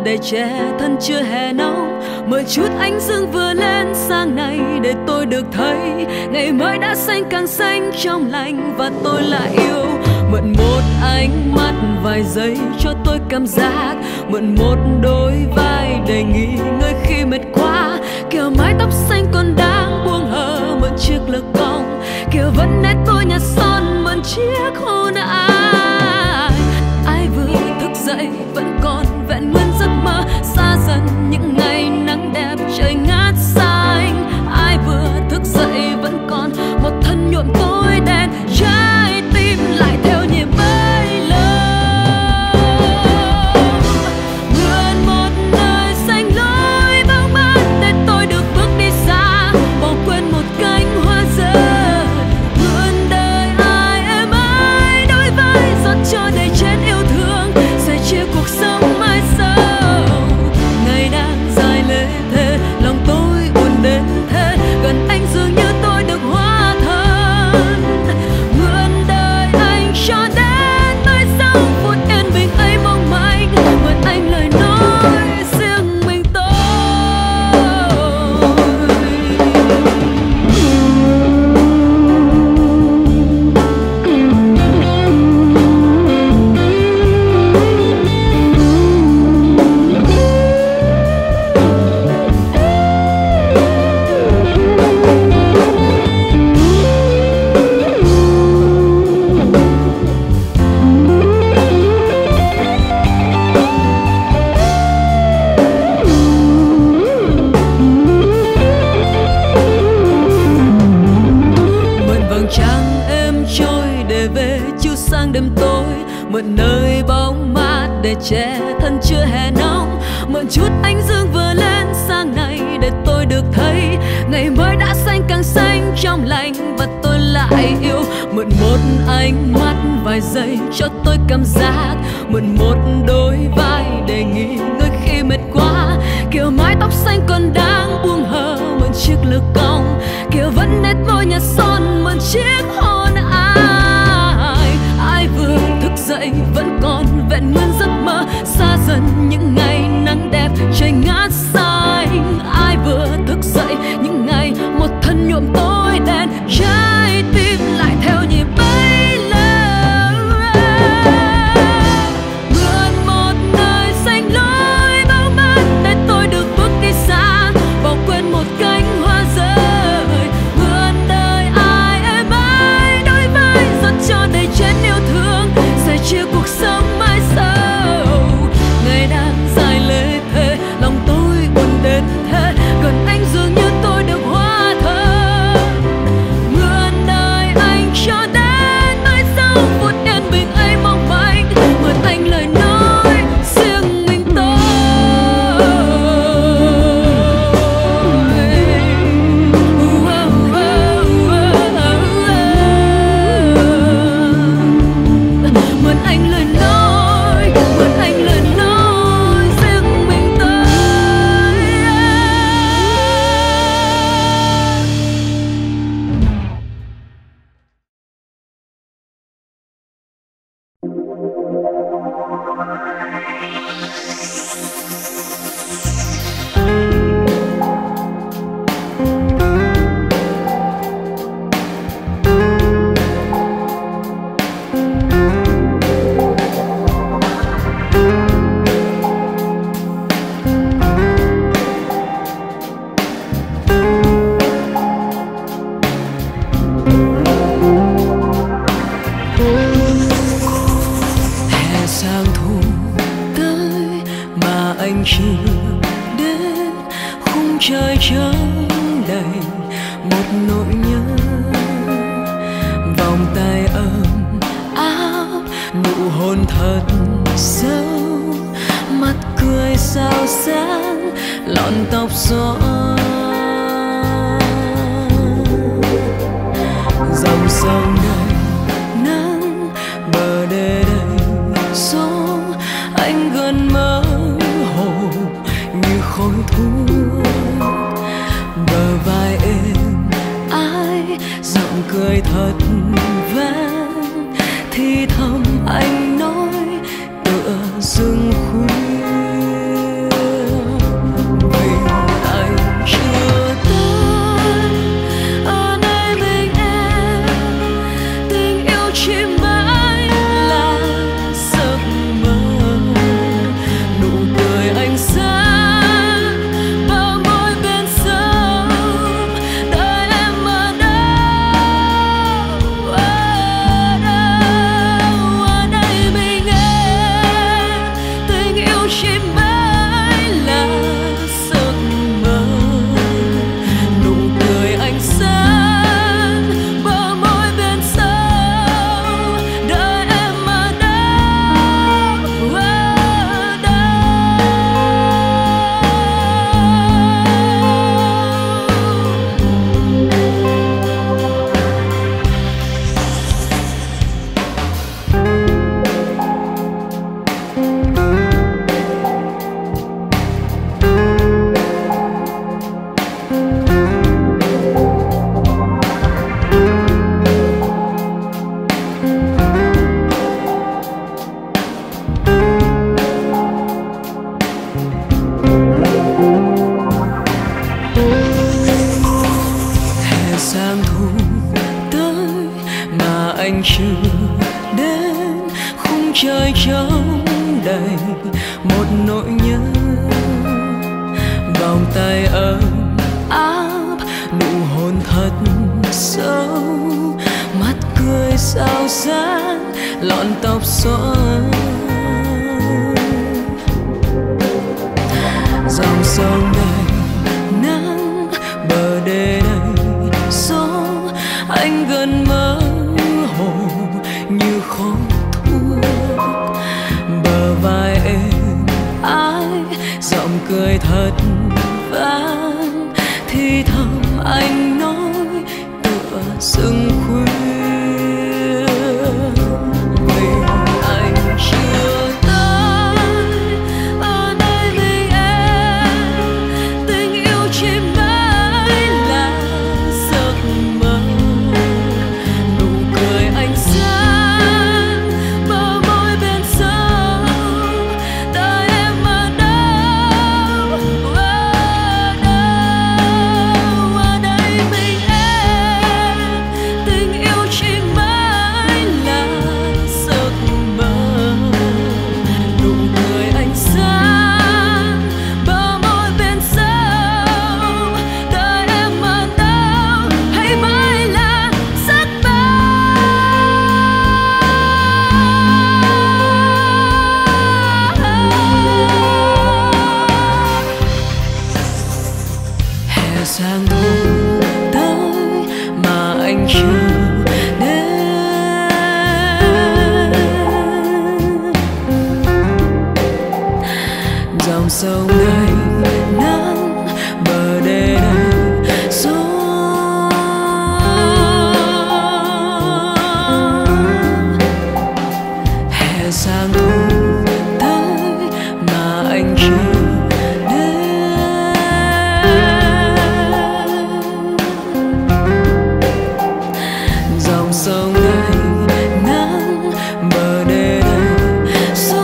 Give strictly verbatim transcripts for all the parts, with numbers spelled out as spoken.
để che thân chưa hè nóng. Mời chút ánh dương vừa lên sang này để tôi được thấy ngày mới đã xanh càng xanh trong lành và tôi lại yêu. Mượn một ánh mắt vài giây cho tôi cảm giác, mượn một đôi vai để nghỉ ngơi khi mệt quá. Kiểu mái tóc xanh còn đang buông hờ, mượn chiếc lược cong kiểu vẫn nét tôi nhạt son, mượn chiếc hôn ai. Ai vừa thức dậy vẫn còn vẹn nguyên giấc mơ, xa dần những ngày nắng đẹp trời ngát xanh. Ai vừa thức dậy vẫn còn một thân nhuộm tối đen, trái tim lại theo nhịp bay lớn. Mượn một nơi xanh lối bóng mát để tôi được bước đi xa, bỏ quên một cánh hoa rơi. Mượn đời ai em ơi đôi vai rót cho đầy chén yêu thương, sẻ chia cuộc sống mãi sâu. Ngày đang dài lê thê, lòng tôi buồn đến thế, gần anh dường như tôi được hóa thân. Mượn đời anh cho đến nơi sau phút yên bình ấy mong manh, mượn anh lời nói riêng mình tôi. Đêm tối mượn nơi bóng mát để che thân chưa hè nóng, mượn chút ánh dương vừa lên sang này để tôi được thấy ngày mới đã xanh càng xanh trong lành và tôi lại yêu. Mượn một ánh mắt vài giây cho tôi cảm giác, mượn một đôi vai để nghỉ ngơi khi mệt quá. Kiểu mái tóc xanh còn đang buông hờ, mượn chiếc lược cong kiểu vẫn nét môi nhạt son, mượn chiếc hôn ai. Ai vừa thức dậy vẫn còn vẹn nguyên giấc mơ, xa dần những ngày nắng đẹp trời ngát xanh. Ai vừa thức dậy những ngày một thân nhuộm tối đen, trái tim lại theo nhịp bay lớn. Mượn một nơi xanh lối bóng mát để tôi được bước đi xa, bỏ quên một cánh hoa rơi. Mượn đời ai em ơi đôi vai rót cho đầy chén yêu thương, sẻ chia cuộc sống mãi sâu. Ngày đang dài lê thê, lòng tôi buồn đến thế, gần anh dường như tôi được hóa thân. Mượn đời anh cho đến nơi sâu phút yên bình ấy mong manh, mượn anh lời nói riêng mình tôi. Mượn anh lời nói, mượn anh lời nói riêng mình tôi. Hè sang thu tới mà anh chưa đến, khung trời trắng đầy một nỗi nhớ. Vòng tay ấm áp, nụ hôn thật sâu, mắt cười sao sáng lọn tóc gió. Dòng sông đầy nắng, bờ đê đầy gió, anh gần mơ hồ như khói thuốc. Bờ vai êm ai giọng cười thật vang, thì thầm anh nói tựa rừng khuya. sang thu tới mà anh chưa đến, khung trời trống đầy một nỗi nhớ. Vòng tay ấm áp, nụ hôn thật sâu, mắt cười sao sáng, lọn tóc xõa. Dòng sông đầy nắng, bờ đê đầy gió, anh gần mơ hồ như khói thuốc. Bờ vai êm ái, giọng cười thật vang, thì thầm anh nói tựa rừng khuya. Mình anh chưa tới, ở đây mình em, tình yêu chỉ mãi là giấc mơ. Nụ cười anh sáng, bờ môi bên sâu, đời em ở đâu, ở đâu, ở đây mình em, tình yêu chỉ mãi là giấc mơ. Nụ cười anh sáng, bờ môi bên sâu, đời em ở đâu, hay mãi là giấc mơ. Hè sang thu tới mà anh chưa đến, dòng sông đầy nắng, bờ đê đầy gió. Hè sang thu tới mà anh chưa đến, dòng sông đầy nắng, bờ đê đầy gió.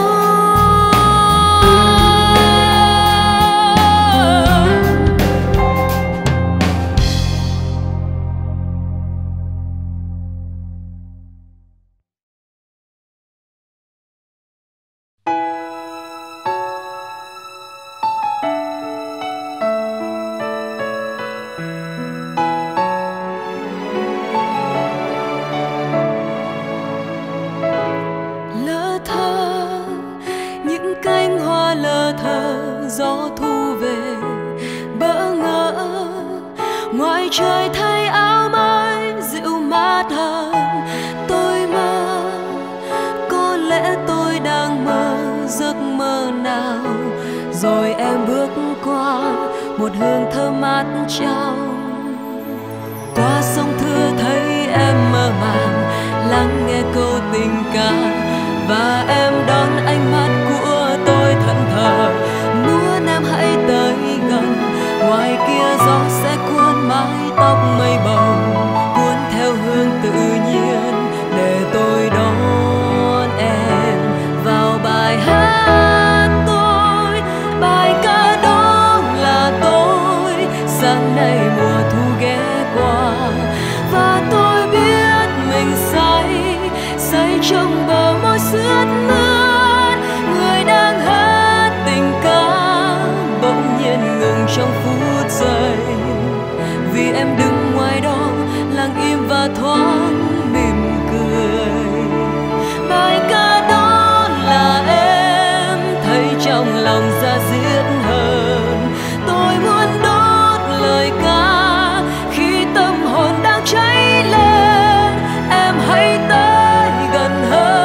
Lỡ thơ những cánh hoa lơ thơ, gió thu về bỡ ngỡ. Ngoài trời thay áo mới dịu mát hơn, tôi mơ có lẽ tôi đang mơ giấc mơ nào. Rồi em bước qua một hương thơm mát trong, qua sông Thưa thấy em mơ màng lắng nghe câu tình ca, và em đón ánh mắt của tôi thẫn thờ, muốn em hãy tới gần. Ngoài kia gió sẽ cuốn mái tóc mây bồng, cuốn theo hương tự nhiên để tôi đón em vào bài hát tôi. Bài ca đó là tôi, sáng nay mùa thu ghé qua, và tôi biết mình say, say trong bờ môi sướt mướt. Người đang hát tình ca bỗng nhiên ngừng trong phút giây, vì em đứng ngoài đó lặng im và thoáng mỉm cười. Bài ca đó là em, thấy trong lòng ra diết hơn. Tôi muốn đốt lời ca khi tâm hồn đang cháy lên, em hãy tới gần hơn.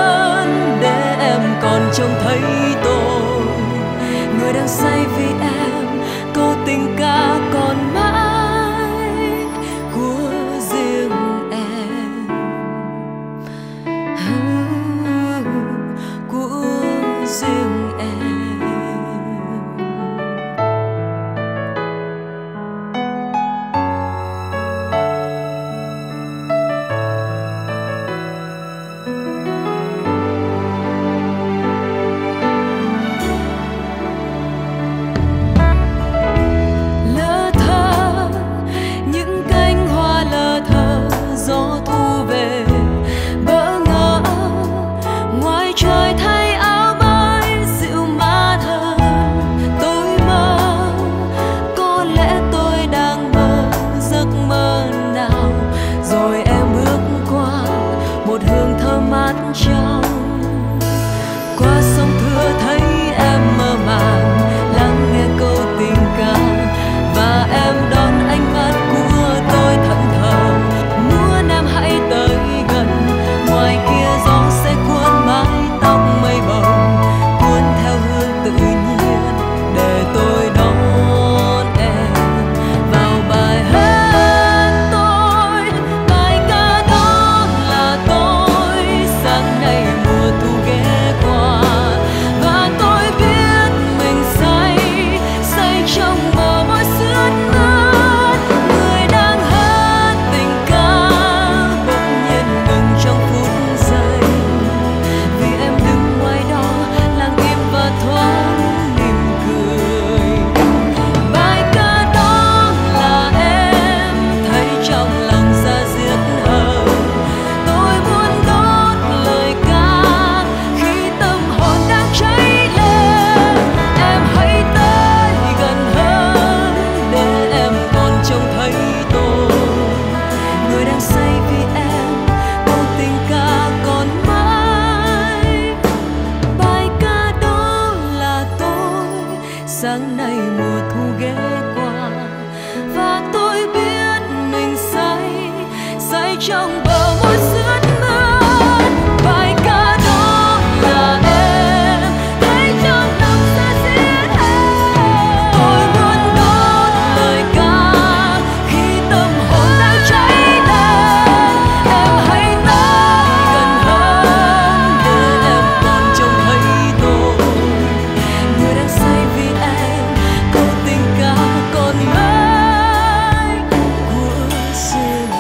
rồi em bước qua một hương thơm mát trong. Qua sông Thưa thấy em mơ màng lắng nghe câu tình ca, và em đón ánh mắt của tôi thẫn thờ, muốn em hãy tới gần. Ngoài kia gió sẽ cuốn mái tóc mây bồng, cuốn theo hương tự nhiên để tôi đón em vào bài hát tôi. Bài ca đó là tôi, sáng nay mùa thu ghé qua, và tôi biết mình say, say trong bờ môi sướt mướt. Người đang hát tình ca bỗng nhiên ngừng trong phút giây, vì em đứng ngoài đó lặng im và thoáng mỉm cười. Bài ca đó là em thấy trong lòng ra diết hờn, tôi muốn đốt lời ca khi tâm hồn đang cháy lên. Em hãy tới gần hơn để em còn trông thấy tôi, người đang say vì em, câu tình ca còn mãi. Bài ca đó là tôi, sáng nay mùa thu ghé qua, và tôi biết mình say, say trong bờ môi sướt mướt. Bài ca đó là em thấy trong lòng ra diết hờn, tôi muốn đốt lời ca khi tâm hồn đang cháy lên. Em hãy tới gần hơn để em còn trông thấy tôi, người đang say vì em, câu tình ca còn mãi của riêng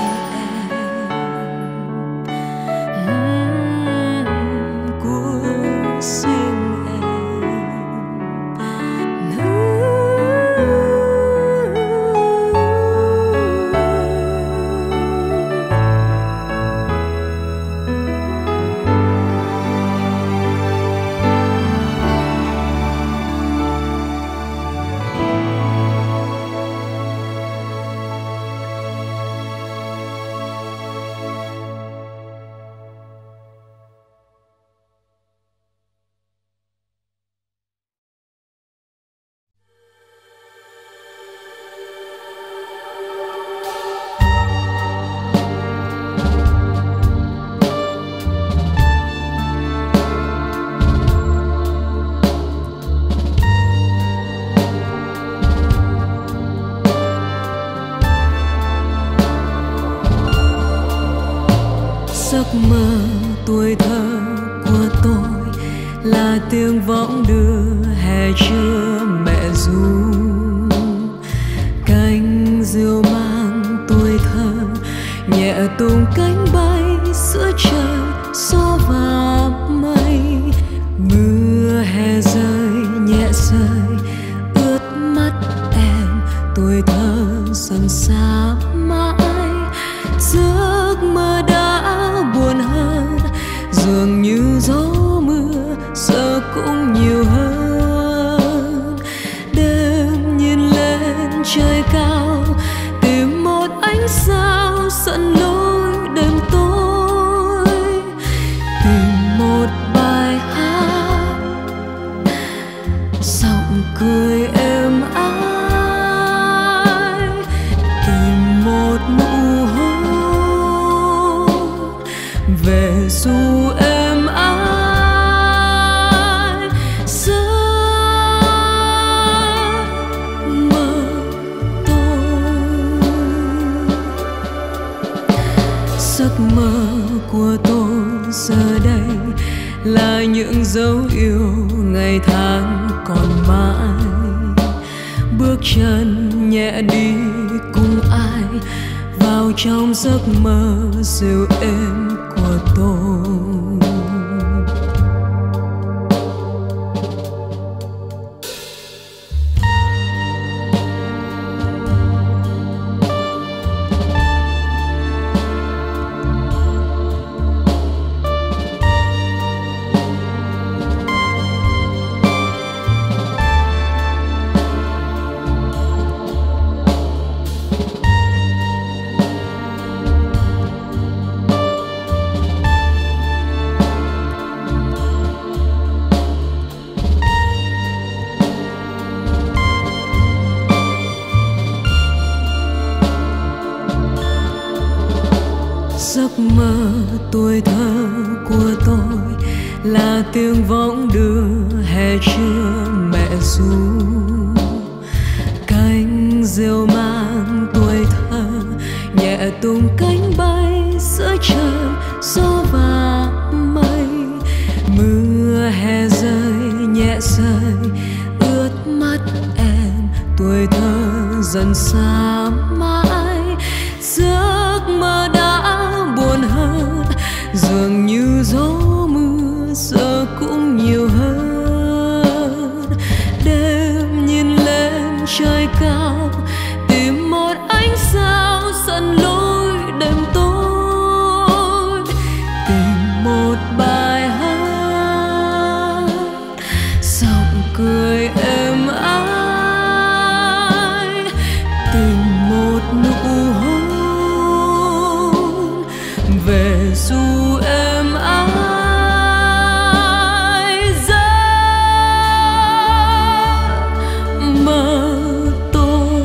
em, của riêng em. Giấc mơ tuổi thơ của tôi là tiếng võng đưa hè trưa mẹ ru, cánh diều mang tuổi thơ nhẹ tung cánh bay giữa trời gió và mây. Mưa hè rơi nhẹ rơi ướt mắt em, tuổi thơ dần xa mãi. Giấc mơ đã buồn hơn, dường như gió mưa giờ cũng nhiều hơn. Đêm nhìn lên trời cao, tìm một ánh sao dẫn lối đêm tối, tìm một bài hát giọng cười êm ái, tìm một nụ hôn về dù em ai. Giấc mơ tôi, giấc mơ của tôi giờ đây là những dấu yêu ngày tháng còn mãi. Bước chân nhẹ đi cùng ai vào trong giấc mơ dịu êm của tôi. Giấc mơ tuổi thơ của tôi là tiếng võng đưa hè trưa mẹ ru, cánh diều mang tuổi thơ nhẹ tung cánh bay giữa trời gió và mây. Mưa hè rơi nhẹ rơi ướt mắt em, tuổi thơ dần xa mãi. Giấc mơ đã buồn hơn, dường như gió mưa giờ cũng nhiều hơn. Đêm nhìn lên trời cao tìm một ánh sao dẫn lối đêm tối, tìm một bài hát giọng cười êm ái, tìm một nụ hôn về dù em ai. Giấc mơ tôi,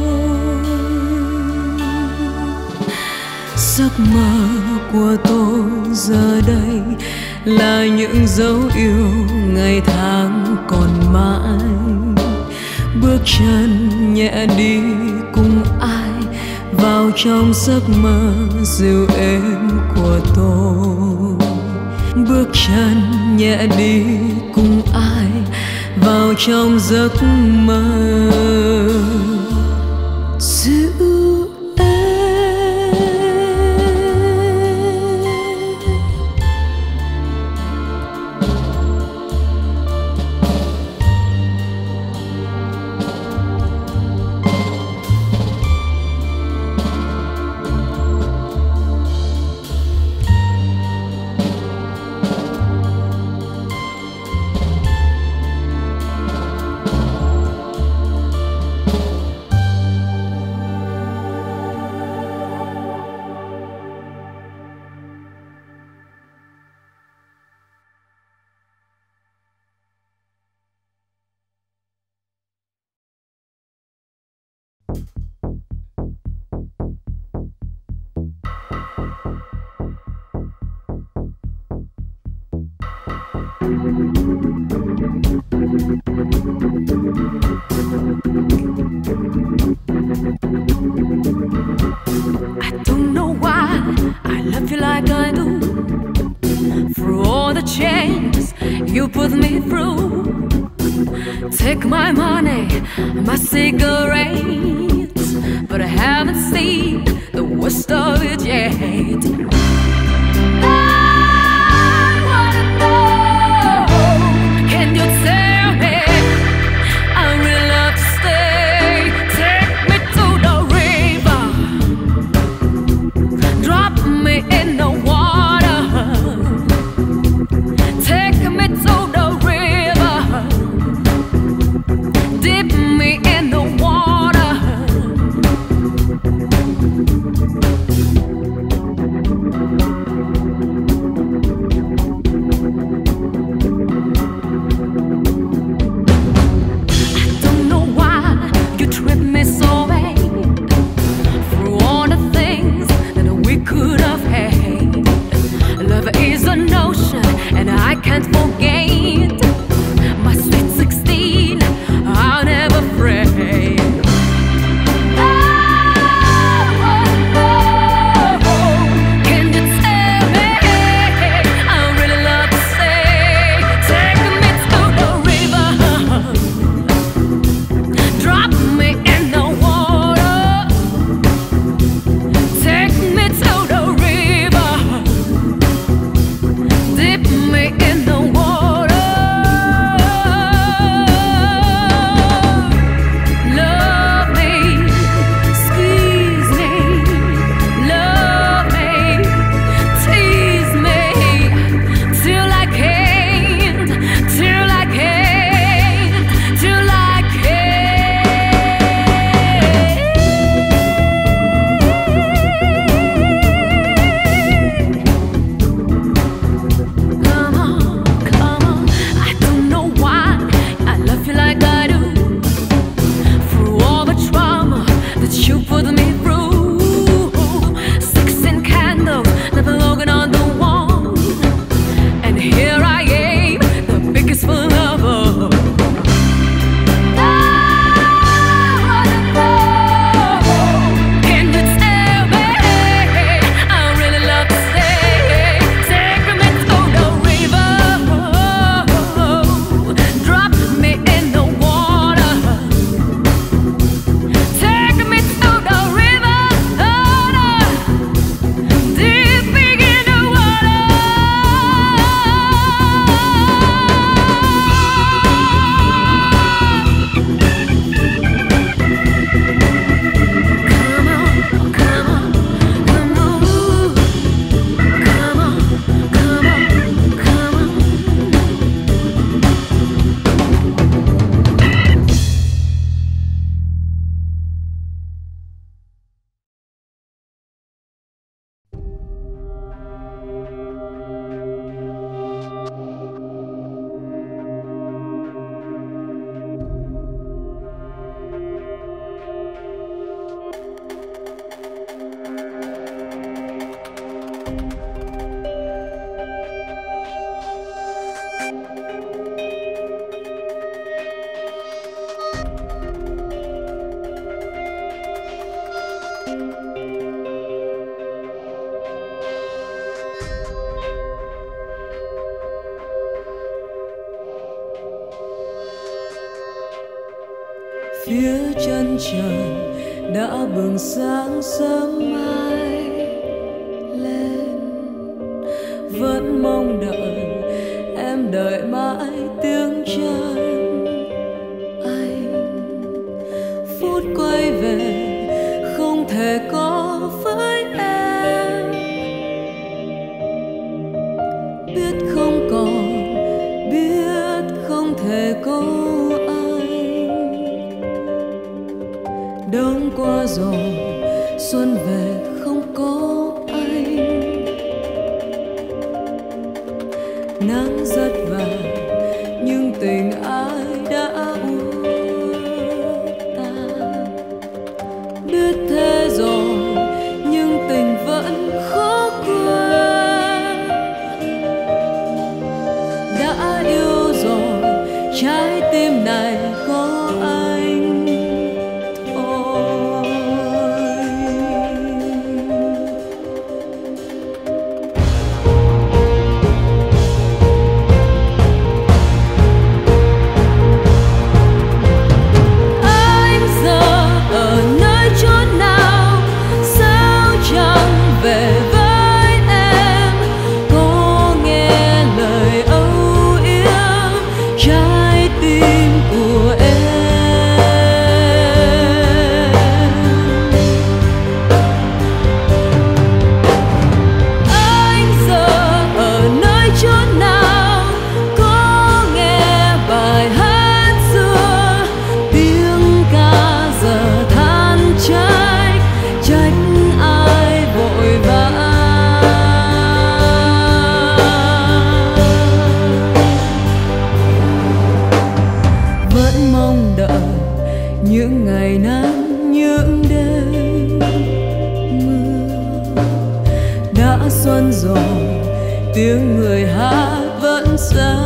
giấc mơ của tôi giờ đây là những dấu yêu ngày tháng còn mãi. Bước chân nhẹ đi cùng ai vào trong giấc mơ dịu êm của tôi. Bước chân nhẹ đi cùng ai vào trong giấc mơ dịu I don't know why I love you like I do. Through all the changes you put me through, take my money, my cigarettes, but I haven't seen the worst of it yet. I wanna know, can you tell me? I really love to stay. Take me to the river, drop me in the water. Take me to the river, dip me in the water. trên trời đã bừng sáng sớm mai lên. Vẫn mong đợi em, đợi mãi tiếng chân anh. Phút quay về không thể có với em, biết không còn, biết không thể có anh. Đông qua rồi xuân về không có anh, nắng rất vàng nhưng tình ai đã úa tan. Biết thế rồi nhưng tình vẫn khó quên. Đã yêu rồi trái tim này có anh thôi. Anh giờ ở nơi chốn nào, sao chẳng về với em. Có nghe lời âu yếm trái tim của em. Anh giờ ở nơi chốn nào, có nghe bài hát xưa, tiếng ca giờ than trách, trách ai vội vã. Vẫn mong đợi những ngày nắng, những đêm mưa. Đã xuân rồi tiếng người hát vẫn xa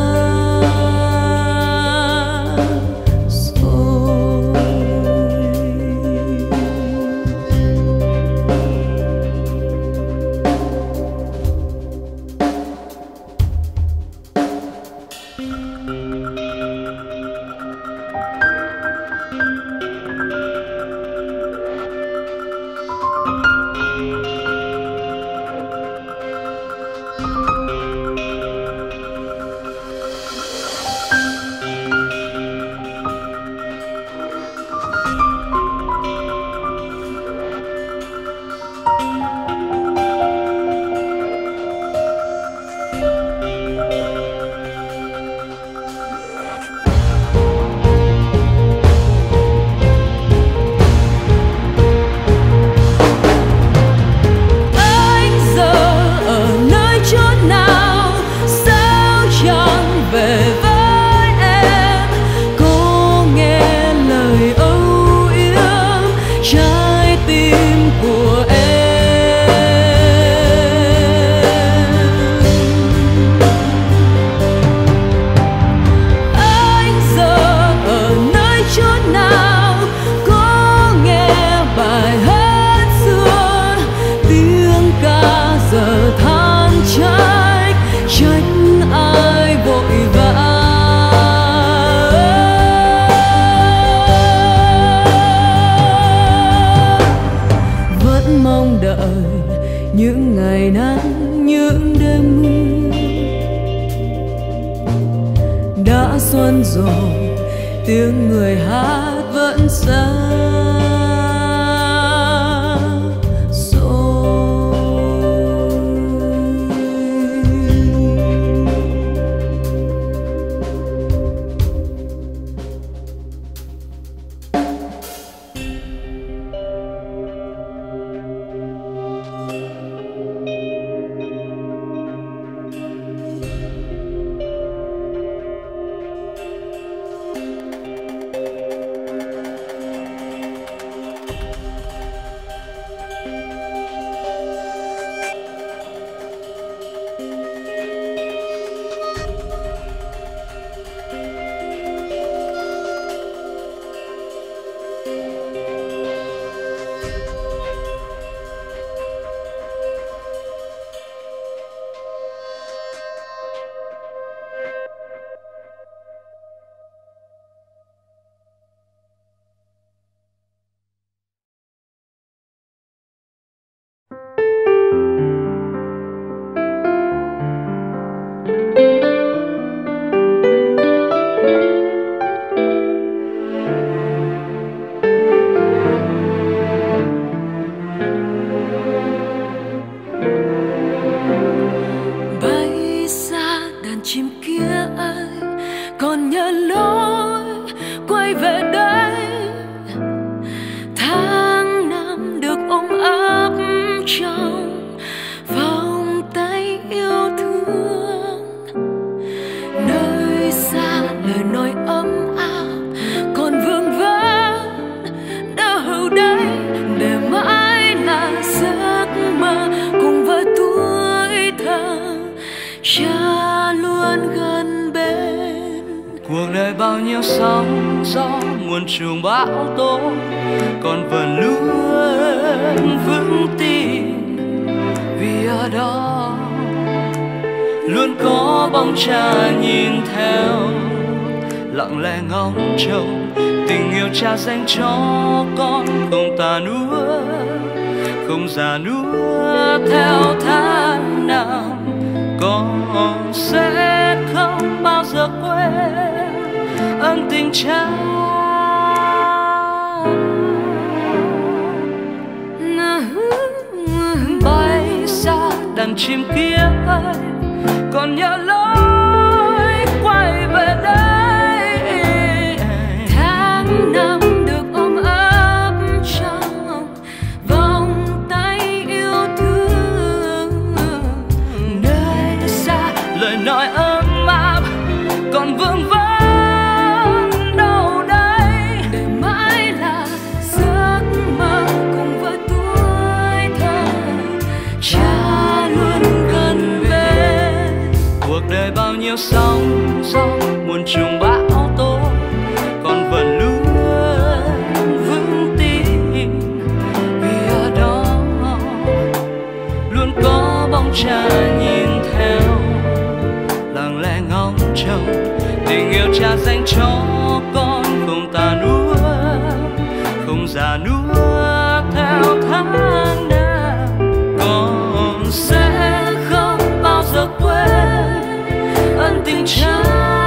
xôi. Anh giờ ở nơi chốn nào, sao chẳng về với em. Có nghe lời âu yếm trái tim của em. Anh giờ ở nơi chốn nào, có nghe bài hát xưa, tiếng ca giờ than trách, trách ai vội vã. Vẫn mong đợi những ngày nắng, những đêm mưa. Đã xuân rồi tiếng người hát vẫn xa xôi. sóng gió muôn trùng bão tố, còn vẫn luôn vững tin vì ở đó luôn có bóng cha nhìn theo, lặng lẽ ngóng trông tình yêu cha dành cho con, không tàn úa không già núa theo tháng năm. Con sẽ không bao giờ quên ân tình cha. Bay xa đàn chim kia ơi, còn nhớ lối quay về đây. Tháng năm được ôm ấp trong vòng tay yêu thương, nơi xa lời nói ấm áp còn vương vấn đâu đây, để mãi là giấc mơ cùng với tuổi thơ. Cha luôn gần bên. cuộc đời bao nhiêu sóng gió muôn trùng bão tố, còn vẫn luôn vững tin vì ở đó luôn có bóng cha nhìn theo, lặng lẽ ngóng trông tình yêu cha dành cho con, không tàn úa không già núa theo tháng năm. Con sẽ không bao giờ quên ân tình cha.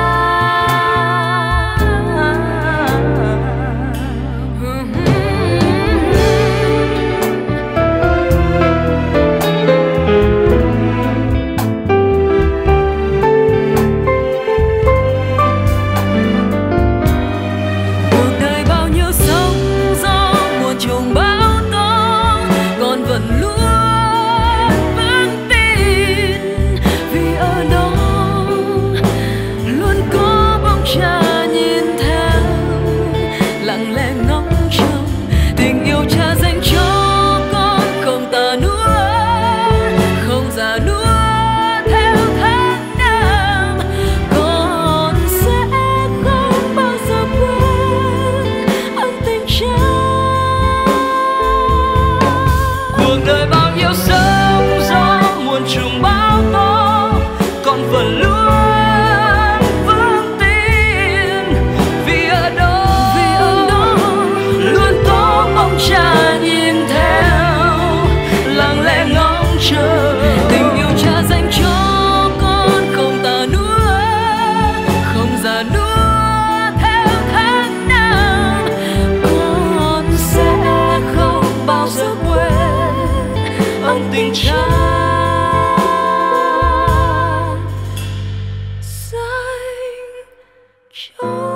Cuộc đời bao nhiêu sóng gió muôn trùng bão tố, con vẫn luôn vững tin vì ở đó luôn có bóng cha nhìn theo, lặng lẽ ngóng trông tình yêu cha dành cho con, không tàn úa không già núa theo tháng năm. Con sẽ không bao giờ quên ân tình cha. Cuộc đời bao nhiêu sóng gió muôn trùng bão tố, con vẫn luôn vững tin vì ở đó Vì ở đó luôn có bóng cha nhìn theo, lặng lẽ ngóng chờ tình yêu cha dành cho con, không tàn úa không già núa theo tháng năm. Con sẽ không bao giờ quên ân tình cha dành cho.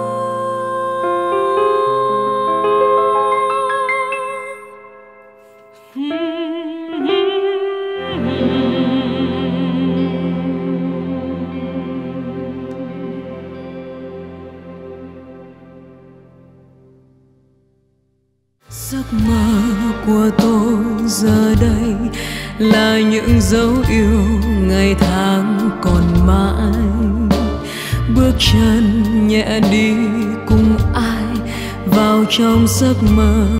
Giấc mơ của tôi giờ đây là những dấu yêu ngày tháng còn mãi, bước chân nhẹ đi cùng ai vào trong giấc mơ.